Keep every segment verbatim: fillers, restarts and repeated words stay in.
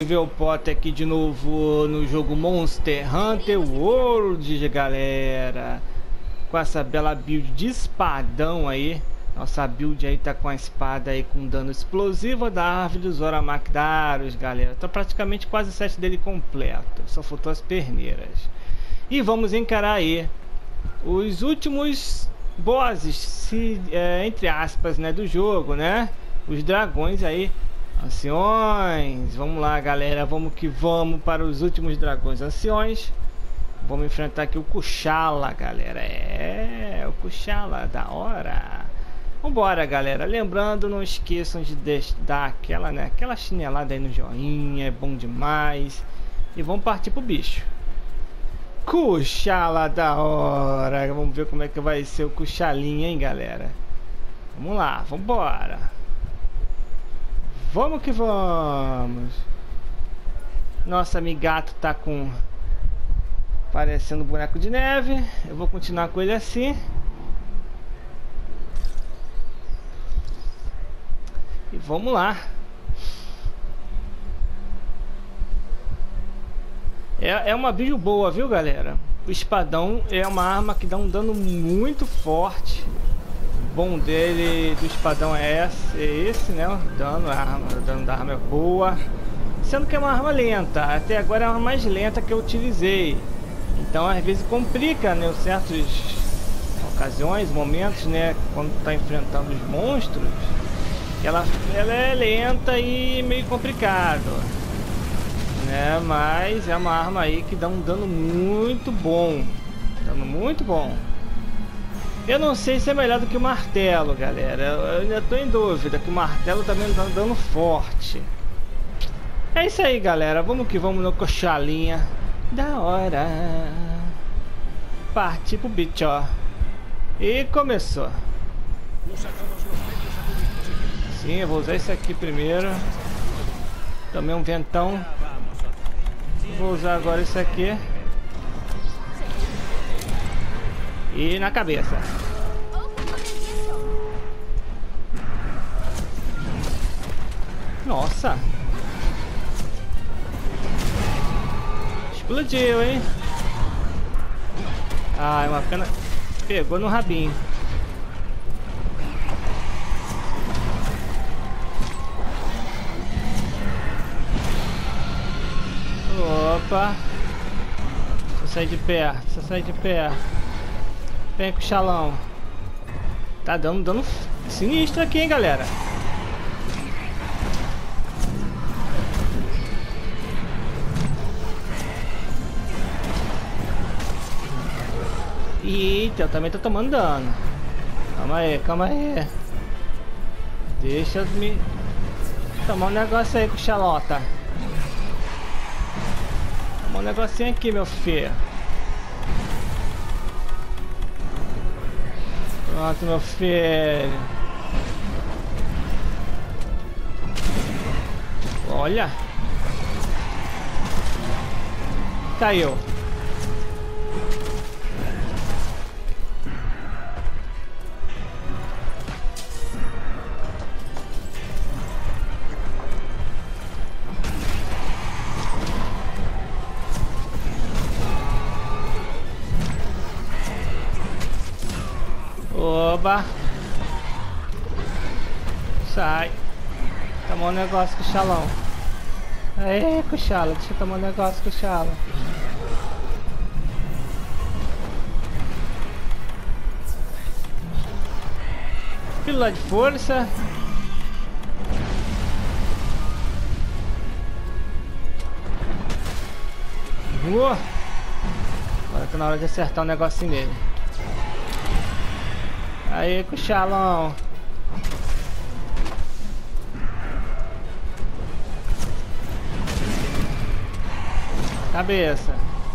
Ver o Potter aqui de novo no jogo Monster Hunter World, galera, com essa bela build de espadão aí. Nossa build aí tá com a espada aí com dano explosivo da árvore dos Oramakdaros, galera. Tá praticamente quase o set dele completo, só faltou as perneiras. E vamos encarar aí os últimos bosses, se, é, entre aspas, né, do jogo, né? Os dragões aí. Anciões, vamos lá, galera, vamos que vamos para os últimos dragões anciões. Vamos enfrentar aqui o Kushala, galera. É, o Kushala, da hora. Vambora, galera. Lembrando, não esqueçam de dar aquela, né, aquela chinelada aí no joinha, é bom demais. E vamos partir pro bicho. Kushala, da hora. Vamos ver como é que vai ser o Kushalinha, hein, galera. Vamos lá, vambora. Vamos que vamos. Nosso amigato tá com parecendo um boneco de neve. Eu vou continuar com ele assim. E vamos lá. É, é uma build boa, viu, galera? O espadão é uma arma que dá um dano muito forte. O bom dele, do espadão, é esse, é esse, né? O dano, a arma, o dano da arma é boa. Sendo que é uma arma lenta. Até agora é a arma mais lenta que eu utilizei. Então às vezes complica, né? Certas ocasiões, momentos, né? Quando tá enfrentando os monstros. Ela, ela é lenta e meio complicado, né? Mas é uma arma aí que dá um dano muito bom. Dano muito bom. Eu não sei se é melhor do que o martelo, galera. Eu ainda tô em dúvida, que o martelo também tá dando forte. É isso aí, galera. Vamos que vamos no Kushalinha. Da hora. Partir pro bicho, ó. E começou. Sim, eu vou usar esse aqui primeiro. Tomei um ventão. Vou usar agora esse aqui. E na cabeça. Nossa. Explodiu, hein? Ah, é uma pena. Pegou no rabinho. Opa. Deixa eu sair de pé. Deixa eu sair de pé. Vem com o Kushalão. Tá dando dano sinistro aqui, hein, galera. Eita, eu também tô tomando dano. Calma aí, calma aí. Deixa eu me tomar um negócio aí com o Kushalota. Tomar um negocinho aqui, meu filho. Pronto, meu filho. Olha. Caiu. Oba. Sai. Tomou um negócio com o Kushalão. Aê, Kushala, deixa eu tomar um negócio com o Kushala. Pílula de força. Uh. Agora tá na hora de acertar um negocinho nele. Aí, Kushalão. Cabeça.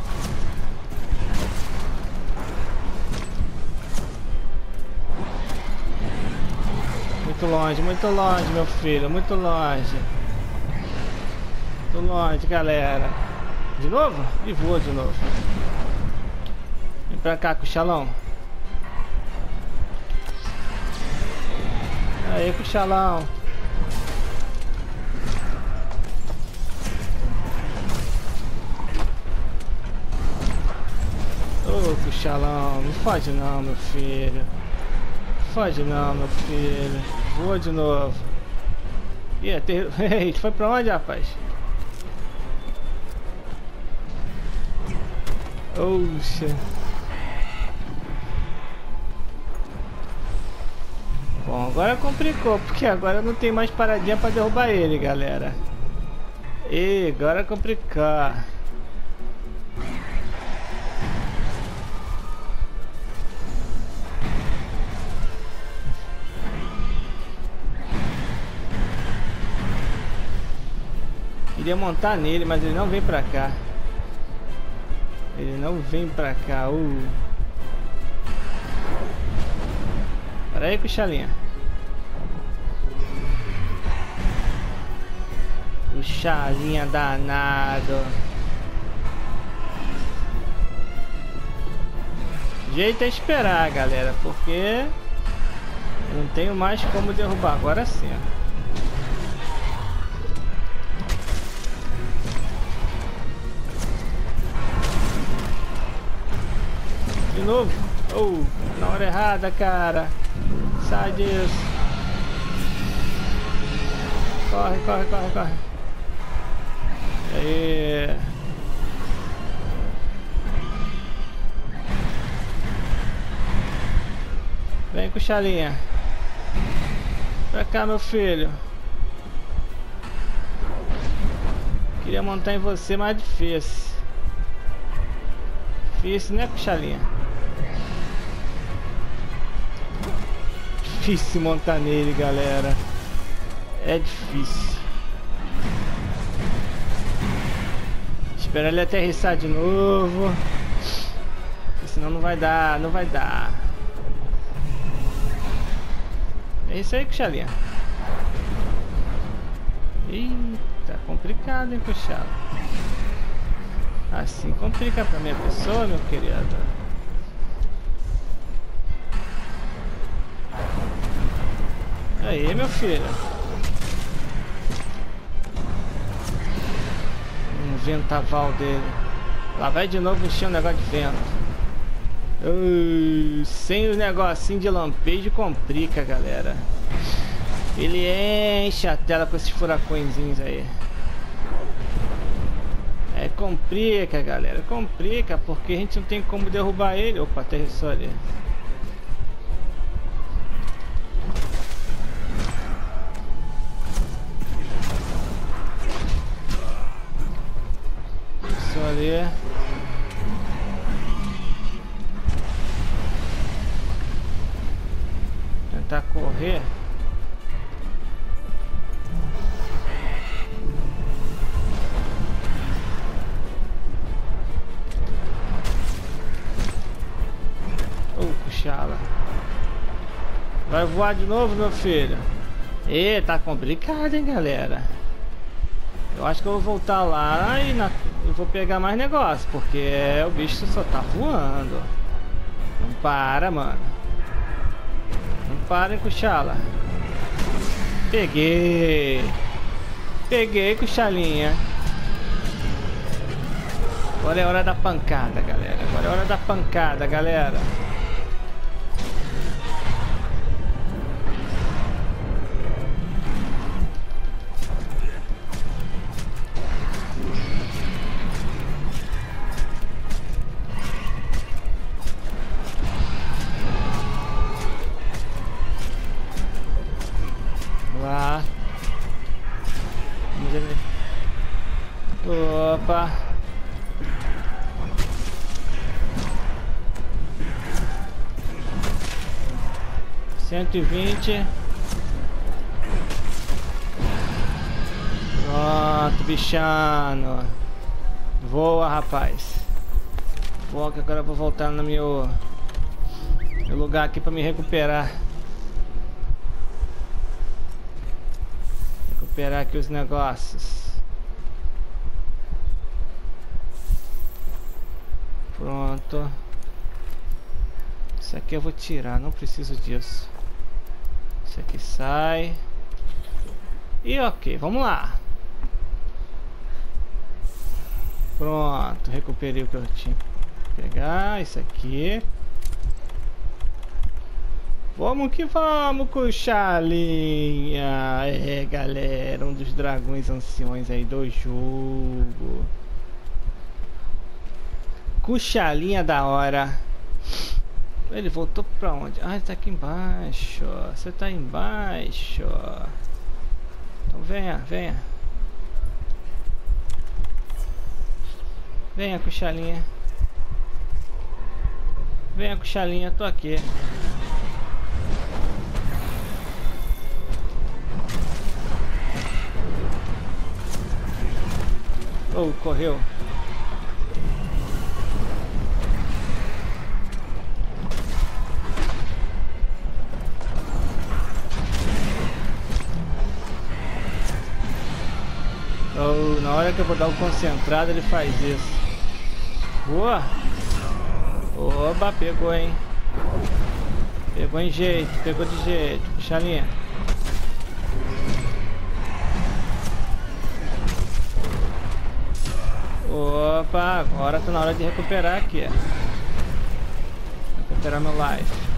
Muito longe, muito longe, meu filho. Muito longe. Muito longe, galera. De novo? E voa de novo. Vem pra cá, Kushalão. Aí, Kushalão. Cuxalão, não foge não, meu filho. Foge não, meu filho. Voa de novo. Ih, é ter... Ei, foi pra onde, rapaz? Oxa. Bom, agora complicou, porque agora não tem mais paradinha pra derrubar ele, galera. E agora complicou. Queria montar nele, mas ele não vem pra cá. Ele não vem pra cá. Uh. Pera aí, Cuxalinha. Cuxalinha danado. O jeito é esperar, galera, porque eu não tenho mais como derrubar. Agora sim, ó. De novo. Oh, na hora errada, cara. Sai disso. Corre, corre, corre, corre. Aí. Vem, Cuxalinha. Pra cá, meu filho. Queria montar em você, mas é difícil. Difícil, né, Cuxalinha? Difícil montar nele, galera. É difícil. Esperar ele aterrissar de novo. Senão não vai dar, não vai dar. É isso aí, Cuxalinha. Eita, complicado, hein, Cuxala. Assim complica pra minha pessoa, meu querido. Aí, meu filho. Um ventaval dele. Lá vai de novo encher um negócio de vento. Uh, sem o negocinho de lampejo complica, galera. Ele enche a tela com esses furacõezinhos aí. É, complica, galera. Complica porque a gente não tem como derrubar ele. Opa, aterrissou ali. Ali. Tentar correr. Oh, Cuxala. Vai voar de novo, meu filho. E tá complicado, hein, galera. Eu acho que eu vou voltar lá e na... eu vou pegar mais negócio, porque o bicho só tá voando. Não para, mano. Não para, hein, Cuxala. Peguei. Peguei, Cuxalinha. Agora é hora da pancada, galera. Agora é hora da pancada, galera. Lá. Opa. Cento e vinte. Pronto, bichano. Voa, rapaz. Voa que agora eu vou voltar no meu, meu lugar aqui pra me recuperar. Recuperar aqui os negócios. Pronto. Isso aqui eu vou tirar, não preciso disso. Isso aqui sai. E ok, vamos lá. Pronto, recuperei o que eu tinha. Pegar isso aqui. Vamos que vamos, Cuchalinha. É, galera, um dos dragões anciões aí do jogo. Cuchalinha da hora. Ele voltou pra onde? Ah, ele tá aqui embaixo. Você tá embaixo. Então venha, venha. Venha, Cuchalinha. Venha, Cuchalinha, tô aqui. Oh, correu. Oh, na hora que eu vou dar o concentrado ele faz isso. Boa. Oba, pegou, hein. Pegou em jeito, pegou de jeito. Puxa a linha. Opa, agora tá na hora de recuperar aqui. Recuperar meu life.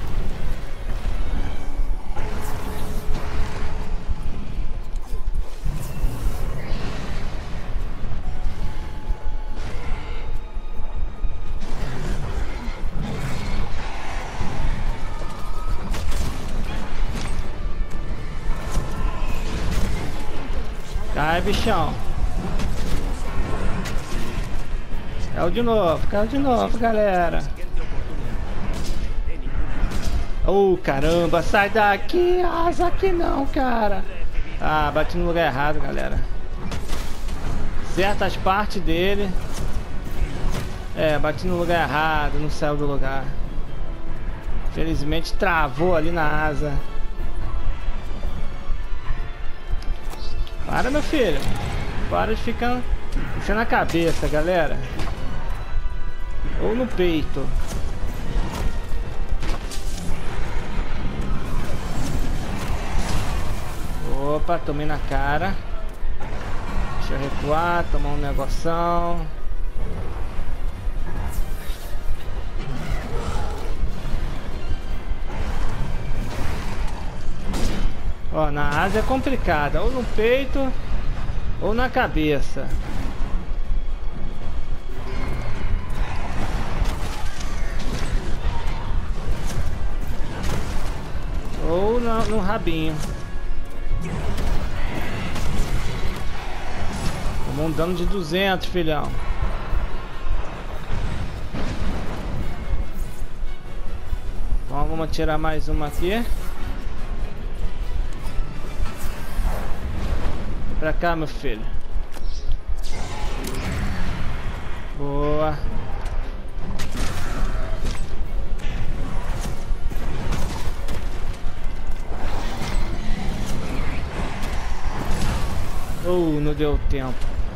Cai, bichão. Caiu de novo, caiu de novo, galera. Oh, caramba, sai daqui. Asa aqui não, cara. Ah, bati no lugar errado, galera. Certas partes dele. É, bati no lugar errado, não saiu do lugar. Felizmente travou ali na asa. Para, meu filho. Para de ficar isso na cabeça, galera. Ou no peito. Opa, tomei na cara. Deixa eu recuar, tomar um negoção. Ó, na asa é complicada, ou no peito ou na cabeça. Ou no, no rabinho. Tomou um dano de duzentos, filhão. Então vamos tirar mais uma aqui. Pra cá, meu filho. Boa. Oh, não deu tempo.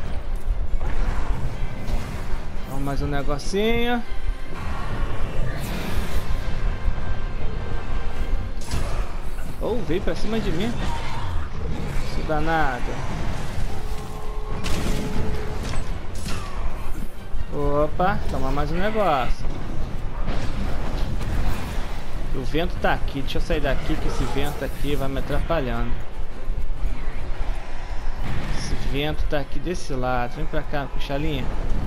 Vamos mais um negocinho. Oh, veio pra cima de mim. Isso danado. Opa, toma mais um negócio. O vento tá aqui, deixa eu sair daqui que esse vento aqui vai me atrapalhando. Esse vento tá aqui desse lado, vem pra cá, puxa a linha.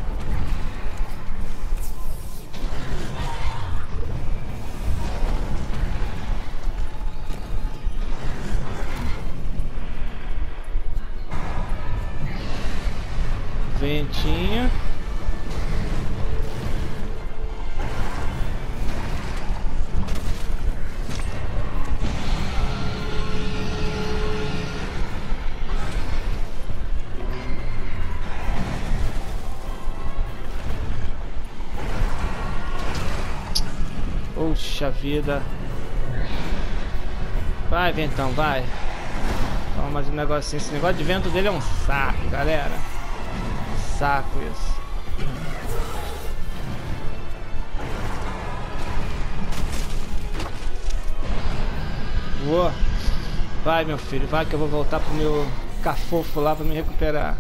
Ventinho. Puxa vida. Vai, ventão, vai. Toma mais um negocinho. Esse negócio de vento dele é um saco, galera. Saco isso. Boa. Vai, meu filho, vai que eu vou voltar pro meu cafofo lá pra me recuperar.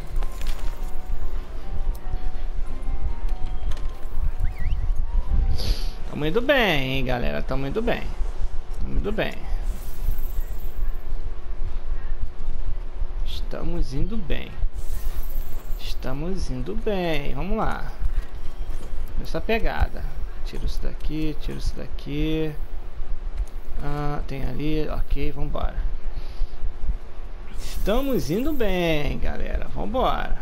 Tamo indo bem, hein, galera. Tamo indo bem. Tamo indo bem. Estamos indo bem. Estamos indo bem. Vamos lá. Essa pegada. Tiro isso daqui, tiro isso daqui. Ah, tem ali. Ok, vambora. Estamos indo bem, galera. Vambora.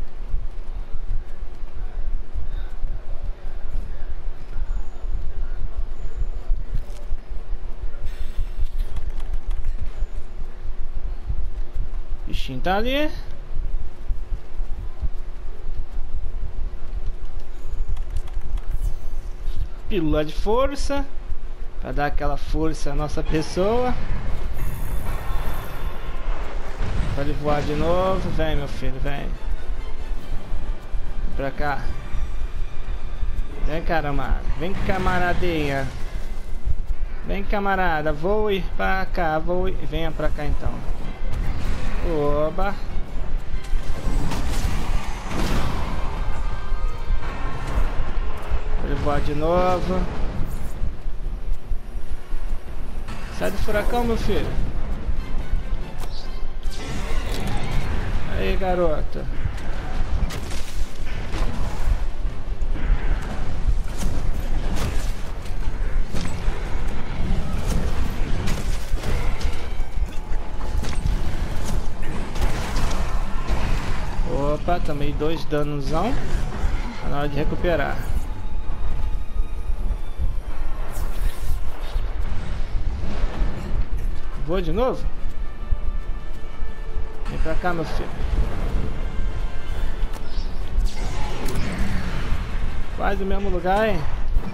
O bichinho tá ali. Pílula de força. Pra dar aquela força à nossa pessoa. Pra ele voar de novo. Vem, meu filho, vem. Vem pra cá. Vem, camarada. Vem, camaradinha. Vem, camarada. Voe pra cá. Voe. Venha pra cá, então. Oba. Pra ele voar de novo. Sai do furacão, meu filho. Aí, garota. Opa, tomei dois danosão. Tá na hora de recuperar. Voa de novo? Vem pra cá, meu filho. Quase no mesmo lugar, hein?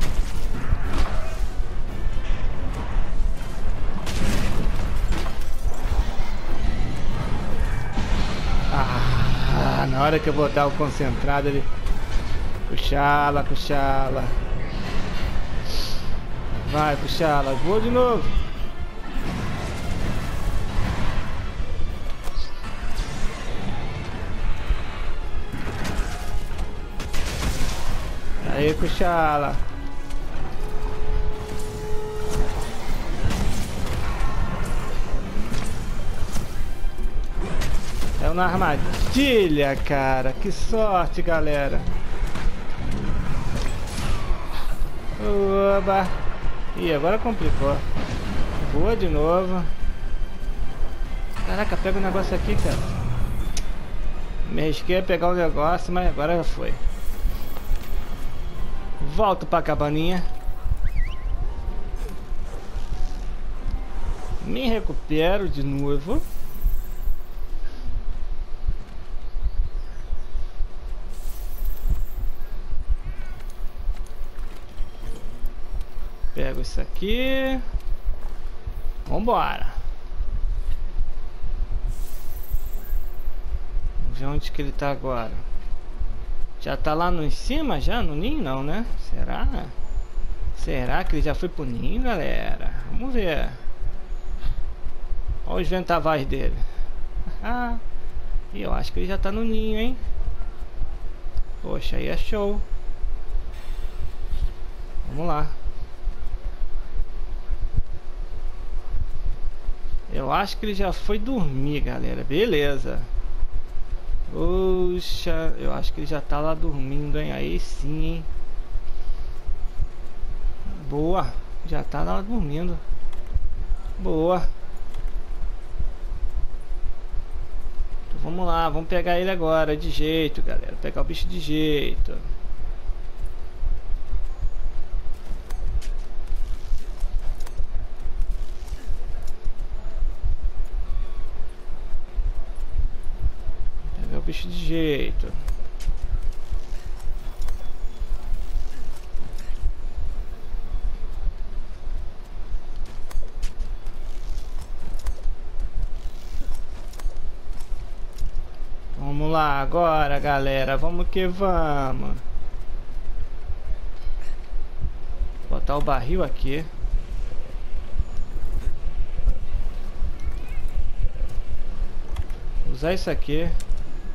Ah, na hora que eu botar o concentrado ele... Puxá-la, puxá-la. Vai, puxá-la. Voa de novo. Aí, puxá-la. É uma armadilha, cara. Que sorte, galera. Oba. Ih, agora complicou. Voa de novo. Caraca, pega o negócio aqui, cara. Me arrisquei a pegar o negócio, mas agora já foi. Volto pra cabaninha. Me recupero de novo. Pego isso aqui. Vambora. Vamos ver onde que ele tá agora. Já tá lá no em cima já? No ninho não, né? Será? Será que ele já foi pro ninho, galera? Vamos ver. Olha os ventavais dele. Ah, e eu acho que ele já tá no ninho, hein? Poxa, aí é show. Vamos lá. Eu acho que ele já foi dormir, galera. Beleza. Poxa, eu acho que ele já tá lá dormindo, hein? Aí sim, hein? Boa. Já tá lá dormindo. Boa. Então vamos lá, vamos pegar ele agora. De jeito, galera. Pegar o bicho de jeito. Bicho de jeito. Vamos lá agora, galera. Vamos que vamos. Botar o barril aqui. Usar isso aqui.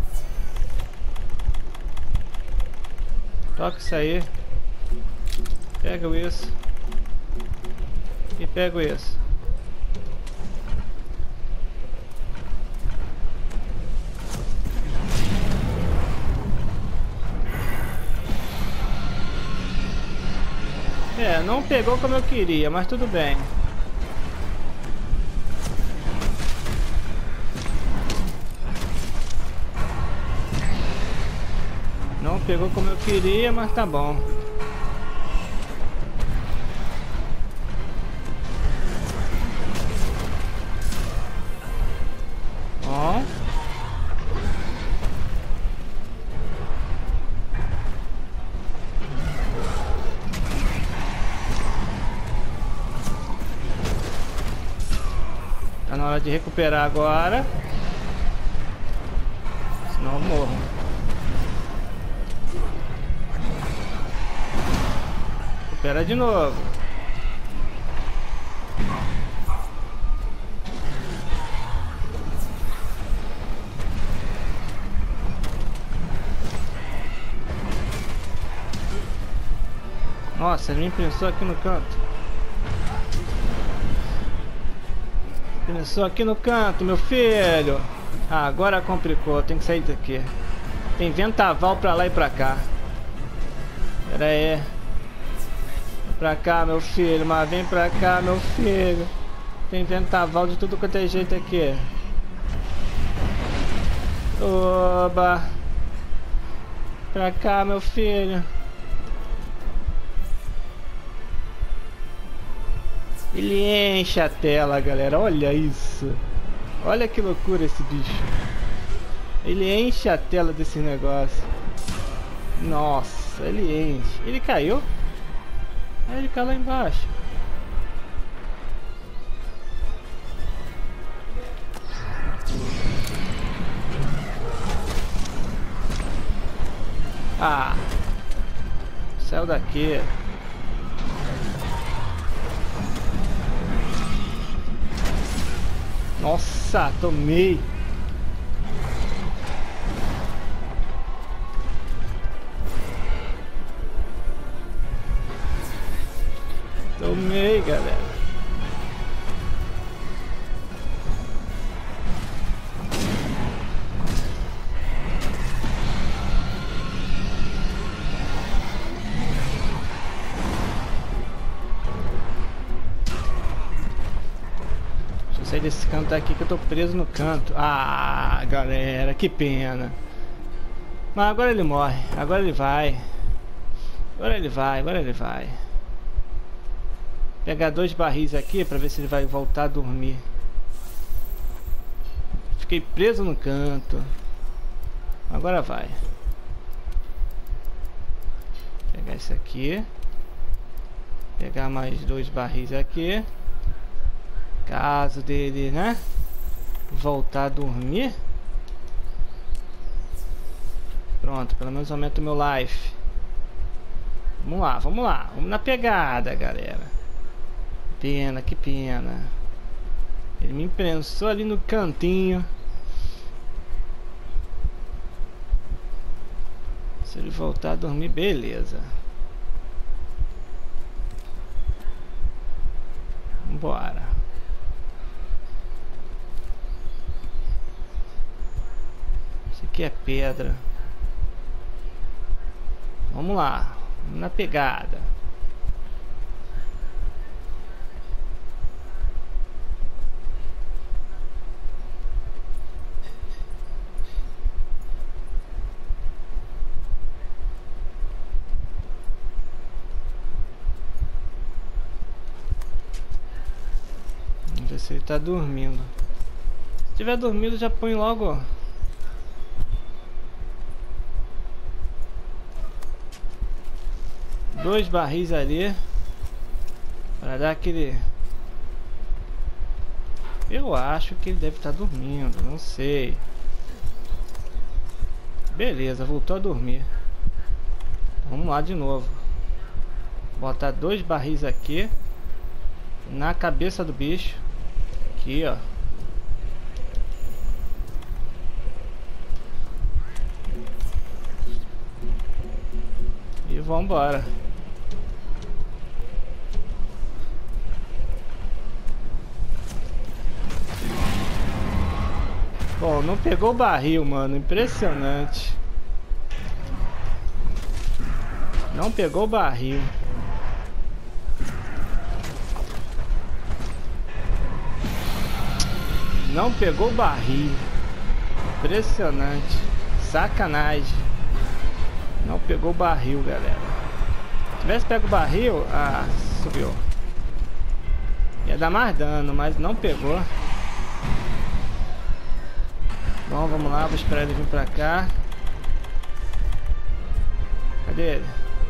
Toca isso aí. Pego isso. E pego isso. É, não pegou como eu queria, mas tudo bem. Não pegou como eu queria, mas tá bom. Bom. Tá na hora de recuperar agora. Senão eu morro. Recupera de novo. Nossa, ele me prensou aqui no canto. Prensou aqui no canto, meu filho. Ah, agora complicou. Tem que sair daqui. Tem ventaval pra lá e pra cá. Pera aí. Pra cá, meu filho, mas vem pra cá, meu filho. Tem ventaval de tudo quanto é jeito aqui. Oba. Pra cá, meu filho. Ele enche a tela, galera. Olha isso. Olha que loucura esse bicho. Ele enche a tela desse negócio. Nossa, ele enche. Ele caiu? Aí ele caiu lá embaixo. Ah, saiu daqui. Nossa, tomei. Tomei, galera. Deixa eu sair desse canto aqui que eu tô preso no canto. Ah, galera, que pena. Mas agora ele morre. Agora ele vai. Agora ele vai, agora ele vai. Pegar dois barris aqui pra ver se ele vai voltar a dormir. Fiquei preso no canto. Agora vai. Pegar esse aqui. Pegar mais dois barris aqui. Caso dele, né? Voltar a dormir. Pronto, pelo menos aumenta o meu life. Vamos lá, vamos lá. Vamos na pegada, galera. Pena, que pena. Ele me imprensou ali no cantinho. Se ele voltar a dormir, beleza. Vambora. Isso aqui é pedra. Vamos lá. Vamos na pegada. Vamos ver se ele tá dormindo. Se tiver dormindo, já põe logo. Dois barris ali para dar aquele. Eu acho que ele deve estar dormindo, não sei. Beleza, voltou a dormir. Vamos lá de novo. Botar dois barris aqui na cabeça do bicho. Aqui, ó. E vamos embora. Bom, não pegou o barril, mano. Impressionante. Não pegou o barril. Não pegou o barril. Impressionante. Sacanagem. Não pegou o barril, galera. Se tivesse pego o barril... Ah, subiu. Ia dar mais dano, mas não pegou. Bom, vamos lá. Vou esperar ele vir pra cá. Cadê ele?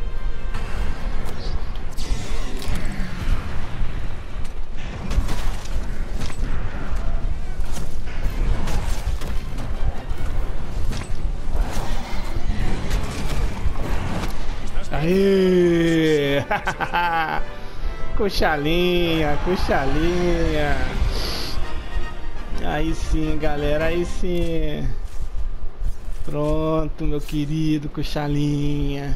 Aê! Cochalinha, cochalinha. Aí sim, galera, aí sim. Pronto, meu querido cochalinha.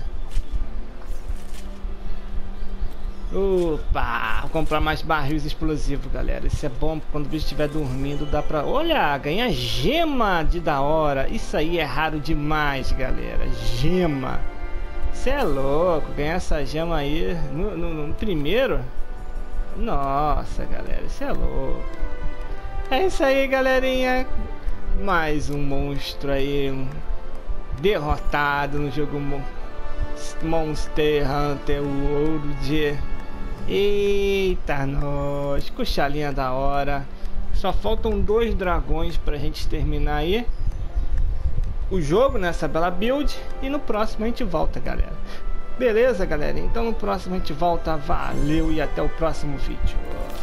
Opa, vou comprar mais barris explosivos, galera. Isso é bom, quando o bicho estiver dormindo dá pra... Olha, ganha gema de da hora. Isso aí é raro demais, galera. Gema. Você é louco, ganhar essa gema aí no, no, no primeiro. Nossa, galera, isso é louco. É isso aí, galerinha. Mais um monstro aí, um derrotado no jogo Mon Monster Hunter World. Eita, nós, cochalinha da hora. Só faltam dois dragões pra gente terminar aí o jogo nessa bela build. E no próximo a gente volta, galera. Beleza, galera? Então no próximo a gente volta. Valeu e até o próximo vídeo.